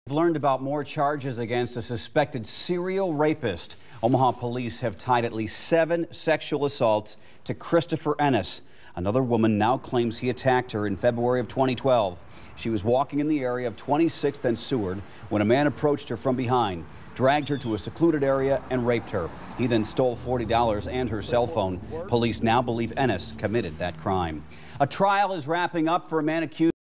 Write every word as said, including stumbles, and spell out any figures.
Learned about more charges against a suspected serial rapist. Omaha police have tied at least seven sexual assaults to Christopher Ennis. Another woman now claims he attacked her in February of twenty twelve. She was walking in the area of twenty-sixth and Seward when a man approached her from behind, dragged her to a secluded area and raped her. He then stole forty dollars and her cell phone. Police now believe Ennis committed that crime. A trial is wrapping up for a man accused